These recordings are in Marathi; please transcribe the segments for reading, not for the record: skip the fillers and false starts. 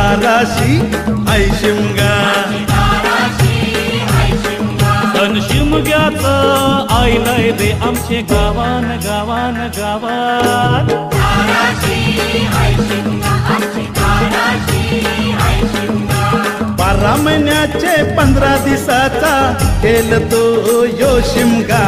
दाराशी हाय शिमगा. पण शिमग्याचं आईलय रे आमचे गावान गावान गावान. बारा महिन्याचे 15 दिवसाचा केल तो यो शिमगा.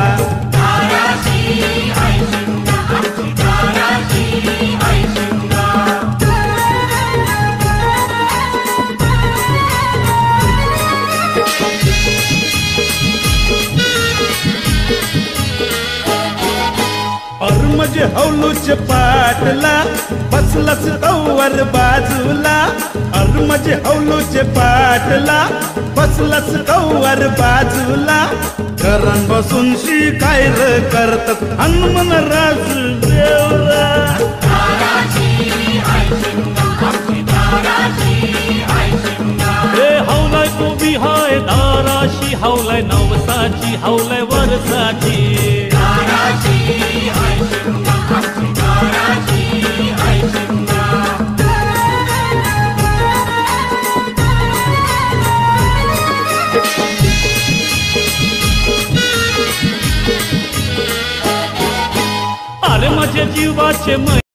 म्हणजे हौलूच पाटला बसलच तवर बाजूला. म्हणजे हौलूच पाटला बसलच तवर बाजूला. करण बसून शिकायर करतात हनुमान राज देवरा. हे हौलाय उभी हाय दाराशी, हौलाय नवसाची, हौलाय वरसाची. अरे माझ्या जीवाचे